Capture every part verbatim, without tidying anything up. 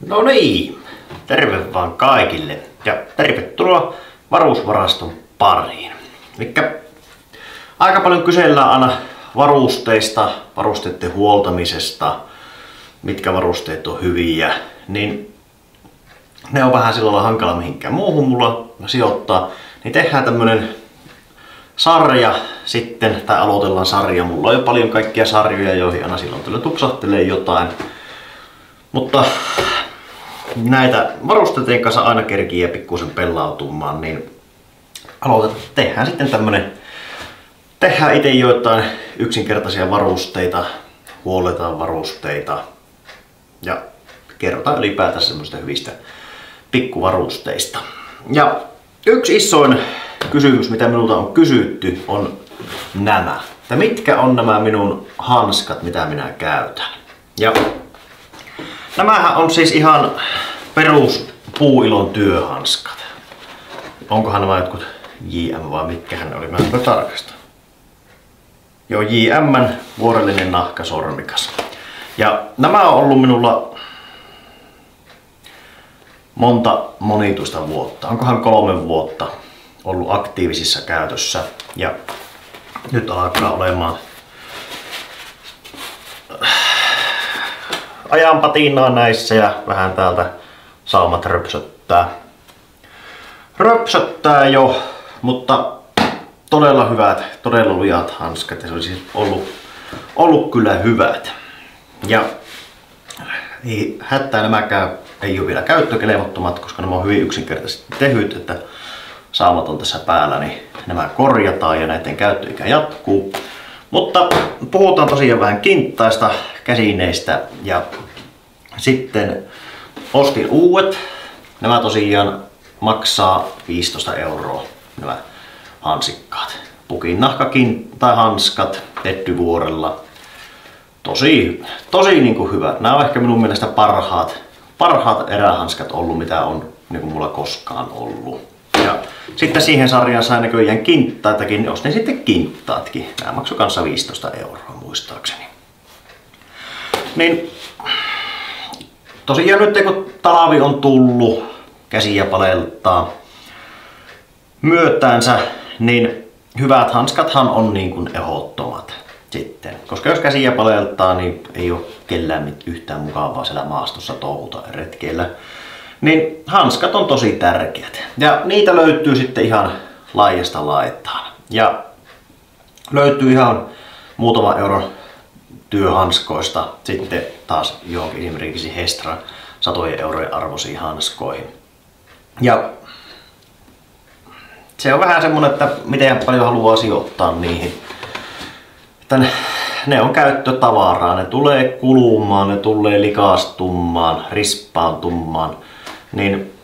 No niin, terve vaan kaikille ja tervetuloa Varuusvaraston pariin. Elikkä aika paljon kysellään aina varusteista, varusteiden huoltamisesta, mitkä varusteet on hyviä, niin ne on vähän sillä lailla hankala mihinkään muuhun mulla sijoittaa. Niin tehdään tämmönen sarja sitten, tai aloitellaan sarja. Mulla on jo paljon kaikkia sarjoja, joihin aina silloin tällöin tupsahtelee jotain. Mutta näitä varusteiden kanssa aina kerkiä pikkusen pelautumaan, niin aloitetaan, tehdään sitten tämmönen, tehdään itse joitain yksinkertaisia varusteita, huolletaan varusteita ja kerrotaan ylipäätään semmoista hyvistä pikkuvarusteista. Ja yksi isoin kysymys, mitä minulta on kysytty, on nämä. Että mitkä on nämä minun hanskat, mitä minä käytän. Ja nämähän on siis ihan perus puuilon työhanskat. Onkohan nämä jotkut J M vai mitkähän ne oli? Mä en tarkasta. Joo, J M:n vuorellinen nahkasormikas. Ja nämä on ollut minulla monta monituista vuotta. Onkohan kolme vuotta ollut aktiivisissa käytössä. Ja nyt alkaa olemaan ajan patinaa näissä ja vähän täältä saumat röpsöttää. Röpsöttää jo, mutta todella hyvät, todella lujat hanskat ja se olisi ollut, ollut kyllä hyvät. Ja ei hätää nämäkään ei ole vielä käyttökelevottomat, koska nämä on hyvin yksinkertaisesti tehyt, että saumat on tässä päällä, niin nämä korjataan ja näiden käyttöikä jatkuu. Mutta puhutaan tosiaan vähän kinttaista, käsineistä ja sitten ostin uudet. Nämä tosiaan maksaa viisitoista euroa nämä hansikkaat. Pukin nahkakin tai hanskat Teddy-vuorella. Tosi, tosi niin kuin hyvät. Nämä on ehkä minun mielestä parhaat, parhaat erähanskat ollut, mitä on niin kuin mulla koskaan ollut. Ja sitten siihen sarjaan sain näköjään kinttaitakin, niin ostin sitten kinttaatkin. Nämä maksoi kanssa viisitoista euroa muistaakseni. Niin tosiaan nyt kun talvi on tullut, käsiä paleltaa myötäänsä, niin hyvät hanskathan on niin kuin ehdottomat sitten. Koska jos käsiä paleltaa, niin ei ole kellään yhtään mukavaa siellä maastossa touhuta retkeillä. Niin hanskat on tosi tärkeät. Ja niitä löytyy sitten ihan laajasta laitaan. Ja löytyy ihan muutama euron työhanskoista sitten taas johonkin esimerkiksi Hestra satojen eurojen arvoisiin hanskoihin. Ja se on vähän semmonen, että miten paljon haluaa sijoittaa niihin. Että ne on käyttötavaraa, ne tulee kulumaan, ne tulee likastumaan, rispaantumaan. Niin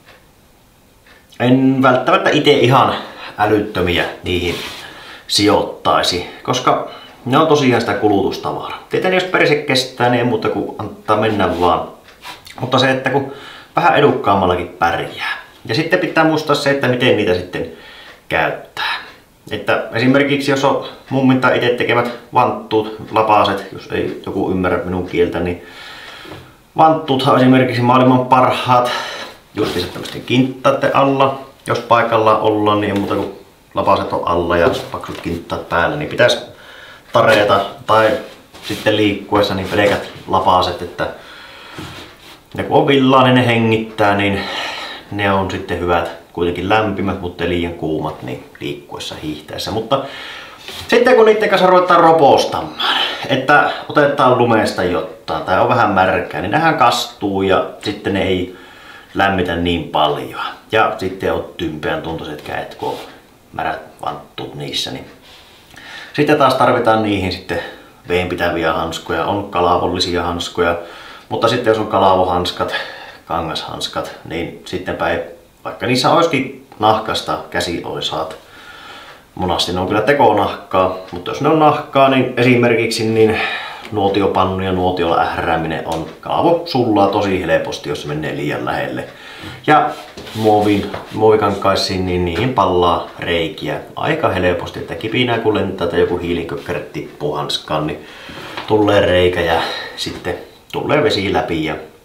en välttämättä itse ihan älyttömiä niihin sijoittaisi, koska ne on tosiaan sitä kulutustavaraa. Tietenkin jos perse kestää, niin ei muuta kuin antaa mennä vaan. Mutta se, että kun vähän edukkaammallakin pärjää. Ja sitten pitää muistaa se, että miten niitä sitten käyttää. Että esimerkiksi jos on mummin tai itse tekemät vanttuut, lapaset, jos ei joku ymmärrä minun kieltä, niin vanttuuthan on esimerkiksi maailman parhaat justiinsa tämmöisten kinttaiden alla. Jos paikalla ollaan, niin ei muuta kuin lapaset on alla ja paksut kinttaat päällä, niin pitäisi tareeta tai sitten liikkuessa niin pelkät lapaset, että ne kun on villaa, niin ne hengittää, niin ne on sitten hyvät, kuitenkin lämpimät, mutta ei liian kuumat, niin liikkuessa, hiihtäessä. Mutta sitten kun niiden kanssa ruvetaan ropostamaan, että otetaan lumesta jotain tai on vähän märkää, niin nehän kastuu ja sitten ne ei lämmitä niin paljon. Ja sitten on tympeän tuntuiset kädet, kun on märät vanttuut niissä. Niin sitten taas tarvitaan niihin sitten veenpitäviä hanskoja, on kalavollisia hanskoja. Mutta sitten jos on kalavohanskat, kangashanskat, niin sittenpä ei, vaikka niissä olisikin nahkasta käsioisaat. Monasti ne on kyllä tekonahkaa, mutta jos ne on nahkaa, niin esimerkiksi niin nuotiopannu ja nuotiolla ährääminen on kalavo sullaa tosi helposti, jos se menee liian lähelle. Ja muovin, muovikankaisiin, niin niihin pallaa reikiä aika helposti, että kipinää kun lentää tai joku hiilikökkärä tippuu hanskaan, niin tulee reikä ja sitten tulee vesi läpi ja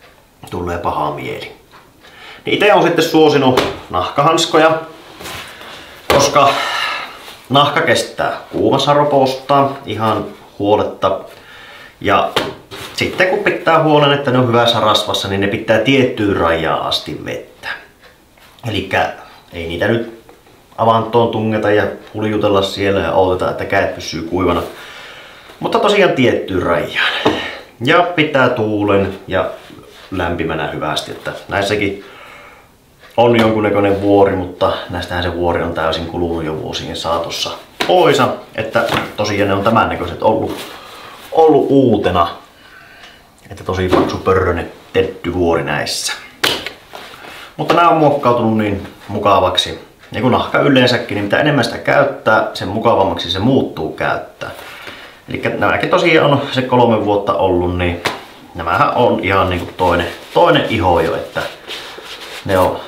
tulee paha mieli. Niin itse on sitten suosinut nahkahanskoja, koska nahka kestää kuumassa ropostaa ihan huoletta. Ja sitten kun pitää huolen, että ne on hyvässä rasvassa, niin ne pitää tiettyyn rajaan asti vettä. Elikkä ei niitä nyt avantoon tungeta ja huljutella siellä ja odoteta, että kädet pysyy kuivana. Mutta tosiaan tiettyyn rajaan. Ja pitää tuulen ja lämpimänä hyvästi, että näissäkin on jonkunnäköinen vuori, mutta näistähän se vuori on täysin kulunut jo vuosien saatossa poisa, että tosiaan ne on tämän näköiset ollut, ollut uutena. Että tosi paksu pörrönen tettyvuori näissä. Mutta nämä on muokkautunut niin mukavaksi. Ja kun nahka yleensäkin, niin mitä enemmän sitä käyttää, sen mukavammaksi se muuttuu käyttää. Eli nämäkin tosiaan on se kolme vuotta ollut, niin nämähän on ihan niin kuin toinen, toinen iho jo, että ne on,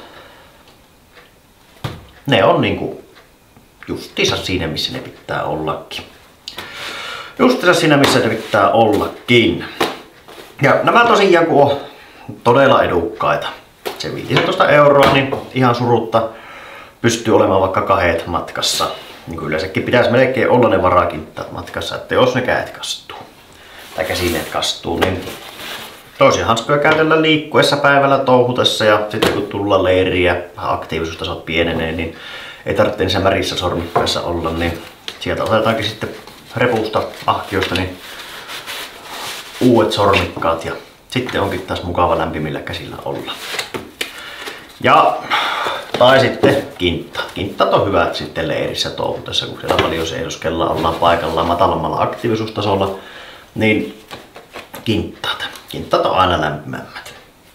ne on niin kuin justiinsa siinä, missä ne pitää ollakin. Justiinsa siinä, missä ne pitää ollakin. Ja nämä tosiaan kun on todella edukkaita. Se viisitoista euroa, niin ihan surutta pystyy olemaan vaikka kahdet matkassa. Niin yleensäkin pitäisi melkein olla ne varakintat matkassa, että jos ne kädet kastuu tai käsineet kastuu, niin toisia hanskoja käytellä liikkuessa päivällä touhutessa ja sitten kun tullaan leiriä ja aktiivisuustasot pienenee, niin ei tarvitse niissä märissä sormikkaissa olla, niin sieltä otetaankin sitten repusta ahkiosta niin uudet sormikkaat ja sitten onkin taas mukava lämpimillä käsillä olla. Ja tai sitten kinttat. Kinttat on hyvät sitten leirissä touhutessa, kun siellä paljon seisoskellaan, ollaan paikallaan matalammalla aktiivisuustasolla, niin kinttat. Kinttat on aina lämpimämmät.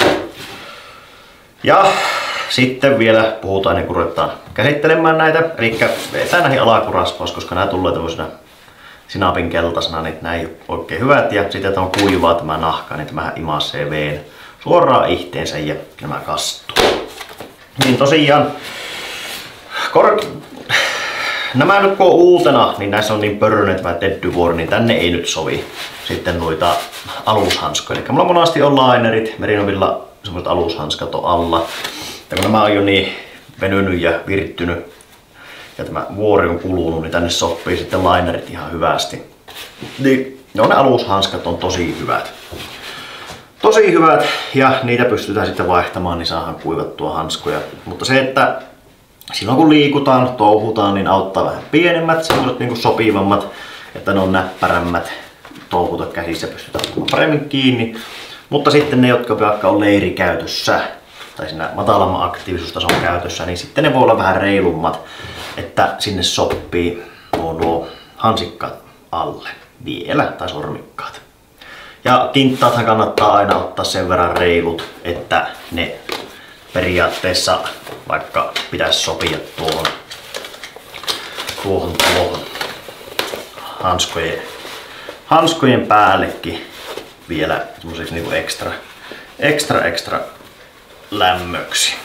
Ja sitten vielä puhutaan ennen kuin ruvetaan käsittelemään näitä, eli vetään näihin alakurasvaus, koska nämä tulee tämmöisenä sinapin keltaisena, niin nämä ei ole oikein hyvät. Ja sitten että on kuivaa tämä nahka, niin tämä imaisee veen suoraan ihteensä ja nämä kastuu. Niin tosiaan, kor... nämä nyt kun on uutena, niin näissä on niin pörröneet tämä tettyvuori, niin tänne ei nyt sovi sitten noita alushanskoja. Eli mulla monasti on lainerit, Merinovilla semmoiset alushanskat on alla. Ja kun nämä on jo niin venynyt ja virittynyt ja tämä vuori on kulunut, niin tänne sopii sitten lainerit ihan hyvästi. Niin no, ne alushanskat on tosi hyvät. Tosi hyvät ja niitä pystytään sitten vaihtamaan, niin saadaan kuivattua hanskoja. Mutta se, että silloin kun liikutaan, touhutaan, niin auttaa vähän pienemmät, sellaiset niin kuin sopivammat, että ne on näppärämmät, touhuta käsissä pystytään ottamaan paremmin kiinni. Mutta sitten ne, jotka vaikka on leirikäytössä tai siinä matalamman aktiivisuustason käytössä, niin sitten ne voi olla vähän reilummat, että sinne sopii nuo hansikkaat alle vielä tai sormikkaat. Ja kinttaathan kannattaa aina ottaa sen verran reilut, että ne periaatteessa vaikka pitäisi sopia tuohon, tuohon, tuohon hanskojen, hanskojen päällekin vielä semmoisiksi niinku ekstra, ekstra, ekstra lämmöksi.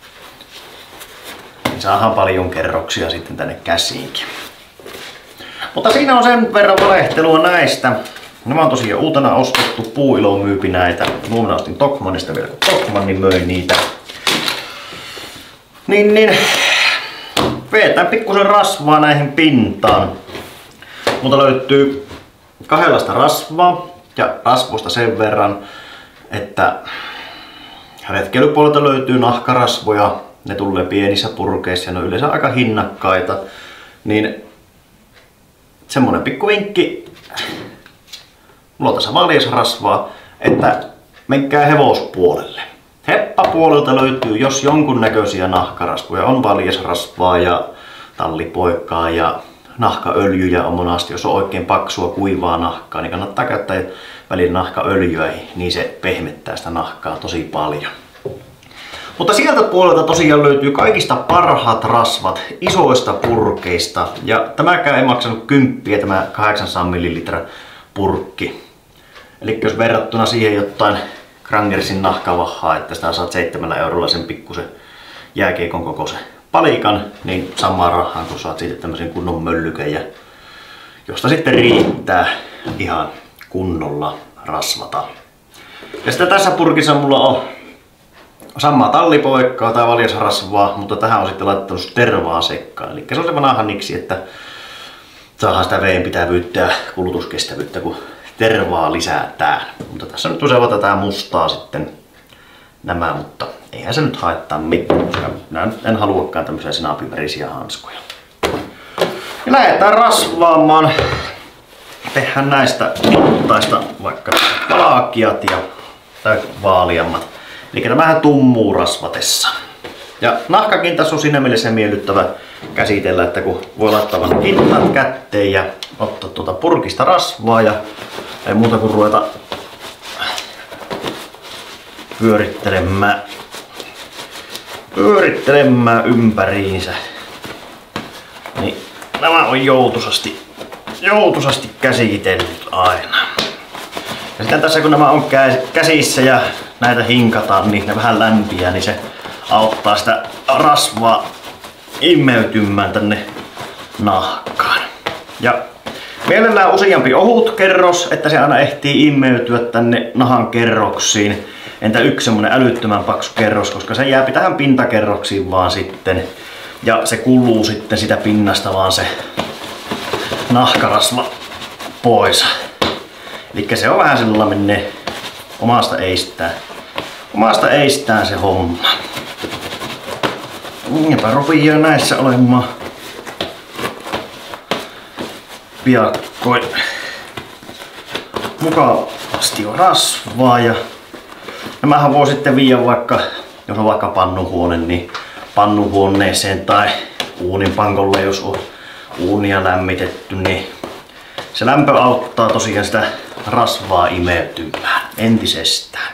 Niin saadaan paljon kerroksia sitten tänne käsiinkin. Mutta siinä on sen verran valehtelua näistä. Nämä on tosiaan uutena ostettu, Puuilo myypi näitä. Huomenna ostin Tokmannista vielä, kun Tokmann niin möi niitä. Niin, niin. Vetään pikkusen rasvaa näihin pintaan. Mutta löytyy kahdenlaista rasvaa ja rasvoista sen verran, että retkeilypuolelta löytyy nahkarasvoja. Ne tulee pienissä purkeissa ja ne on yleensä aika hinnakkaita. Niin semmonen pikku vinkki. Mulla on tässä valjasrasvaa, että menkää hevospuolelle. Heppapuolelta löytyy jos jonkunnäköisiä nahkarasvoja. On valjasrasvaa ja tallipoikkaa ja nahkaöljyjä on monasti. Jos on oikein paksua kuivaa nahkaa, niin kannattaa käyttää välillä nahkaöljyä, niin se pehmettää sitä nahkaa tosi paljon. Mutta sieltä puolelta tosiaan löytyy kaikista parhaat rasvat isoista purkeista. Ja tämäkään ei maksanut kymppiä, tämä kahdeksansataa millilitraa purkki. Eli jos verrattuna siihen jotain Krangersin nahkavahaa, että sitä saat seitsemällä eurolla sen pikkusen jääkiekon kokoisen palikan, niin samaa rahaa kun saat siitä tämmöisen kunnon möllykän, josta sitten riittää ihan kunnolla rasvata. Ja sitten tässä purkissa mulla on samaa tallipoikkaa tai valjasrasvaa, mutta tähän on sitten laittanut tervaa sekkaan. Eli se on se vanha niksi, että saadaan sitä veden pitävyyttä ja kulutuskestävyyttä, kun tervaa lisätään. Mutta tässä nyt usein tätä mustaa sitten nämä, mutta eihän se nyt haittaa mitään, koska minä en haluakaan tämmöisiä sinapivärisiä hanskoja. Ja lähdetään rasvaamaan. Tehdään näistä ottaista vaikka valaakiat ja tai vaaliammat. Eli tämähän tummuu rasvatessa. Ja nahkakin tässä on siinä mielessä miellyttävä käsitellä, että kun voi laittaa vaan kinnat kätteen ja ottaa tuota purkista rasvaa ja ei muuta kuin ruveta pyörittelemään, pyörittelemään ympäriinsä. Niin nämä on joutuisasti, joutuisasti käsitellyt aina. Ja sitten tässä kun nämä on käsissä ja näitä hinkataan, niin ne vähän lämpiää, niin se auttaa sitä rasvaa imeytymään tänne nahkaan. Ja mielellään useampi ohut kerros, että se aina ehtii imeytyä tänne nahan kerroksiin. Entä yksi semmonen älyttömän paksu kerros, koska se jää tähän pintakerroksiin vaan sitten. Ja se kuluu sitten sitä pinnasta vaan se nahkarasva pois. Elikkä se on vähän sellainen menee omasta eistään. Omasta eistään se homma. Niinpä rupeaa näissä olemaan piakkoin mukavasti on rasvaa ja nämähän voi sitten viedä vaikka, jos on vaikka pannuhuone, niin pannuhuoneeseen tai uuninpankolle, jos on uunia lämmitetty, niin se lämpö auttaa tosiaan sitä rasvaa imeytymään entisestään.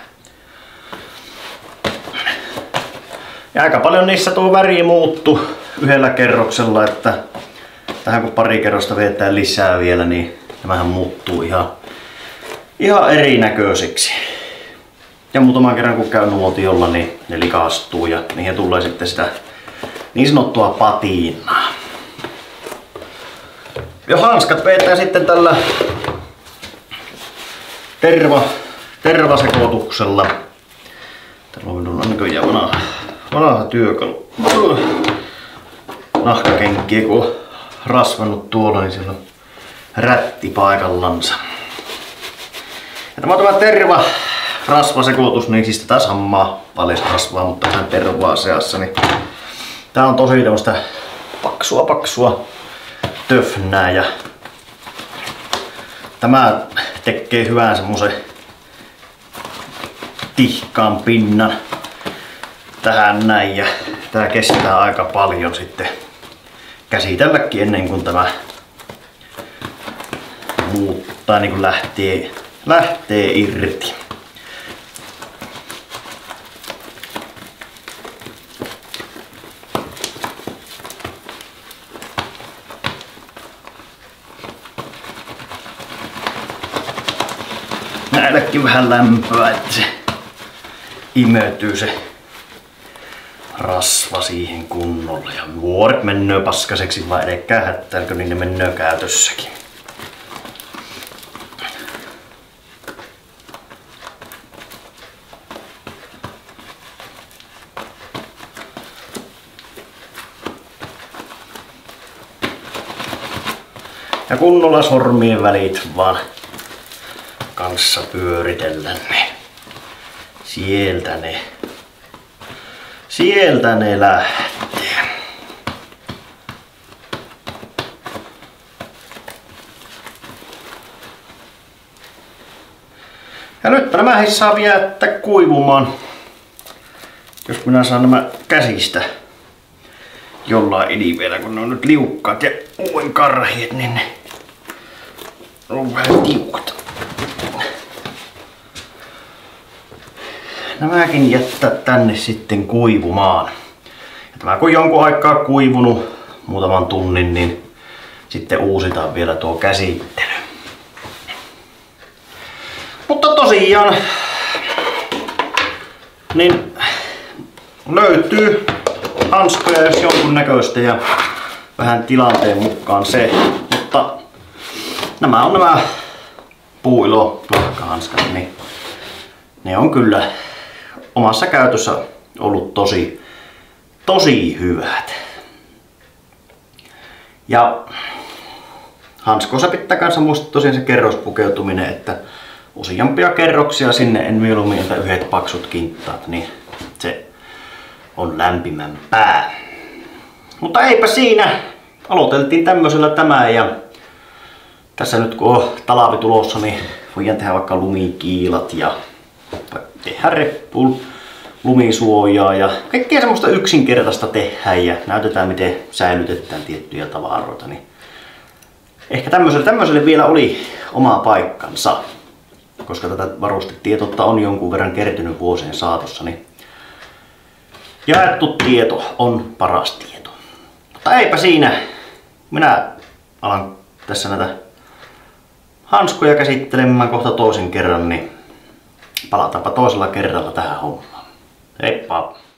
Ja aika paljon niissä tuo väri muuttuu yhdellä kerroksella, että tähän kun pari kerrosta vedetään lisää vielä, niin tämähän muuttuu ihan, ihan erinäköiseksi. Ja muutaman kerran kun käy nuotiolla, niin ne likastuu ja niihin tulee sitten sitä niin sanottua patiinaa. Ja hanskat vedetään sitten tällä terva, tervasekoituksella. Täällä on minulla näköjään vanha, vanha työkalu. Nahkakenkkiä kun on rasvannut tuolla, niin siellä on rätti paikallansa. Ja tämä on tämä terva rasvasekoitus, niin siis tätä samaa valjasrasvaa, mutta vähän tervaa seassa. Niin tää on tosi tämmöstä paksua paksua töfnää ja tämä tekee hyvän semmosen tihkaan pinnan tähän näin ja tää kestää aika paljon sitten käsitelläkin ennen kuin tämä muuttaa niin kuin lähtee, lähtee irti. Näillekin vähän lämpöä, että se imeytyy se rasva siihen kunnolla. Ja vuoret mennöö paskaseksi, vai edekään hättäilkö, niin ne mennöö käytössäkin. Ja kunnolla sormien välit vaan kanssa pyöritellä ne. Sieltä ne. Sieltä ne lähtee. Ja nyt nämä saa vielä jättää kuivumaan. Jos minä saan nämä käsistä jollain idivellä, kun ne on nyt liukkaat ja uuden karheet, niin ne on vähän tiukat. Nämäkin jättää tänne sitten kuivumaan. Ja tämä kun jonkun aikaa kuivunut, muutaman tunnin, niin sitten uusitaan vielä tuo käsittely. Mutta tosiaan, niin löytyy hanskoja jos jonkun näköistä ja vähän tilanteen mukaan se, mutta nämä on nämä puuilo plakkahanskat, niin ne on kyllä omassa käytössä ollut tosi, tosi hyvät. Ja hanskoissa pitää kanssa muistaa tosiaan se kerrospukeutuminen, että useampia kerroksia sinne, en mieluummin että yhdet paksut kinttaat, niin se on lämpimämpää. Mutta eipä siinä. Aloiteltiin tämmöisellä tämä ja tässä nyt kun on talvi tulossa, niin voidaan tehdä vaikka lumikiilat ja tehdä reppuun lumisuojaa ja kaikkea semmoista yksinkertaista tehdään ja näytetään miten säilytetään tiettyjä tavaroita. Niin ehkä tämmöiselle, tämmöiselle vielä oli oma paikkansa, koska tätä varustetietoutta on jonkun verran kertynyt vuosien saatossa, niin jaettu tieto on paras tieto. Mutta eipä siinä. Minä alan tässä näitä hanskoja käsittelemään kohta toisen kerran, niin palataanpa toisella kerralla tähän hommaan. Heippa!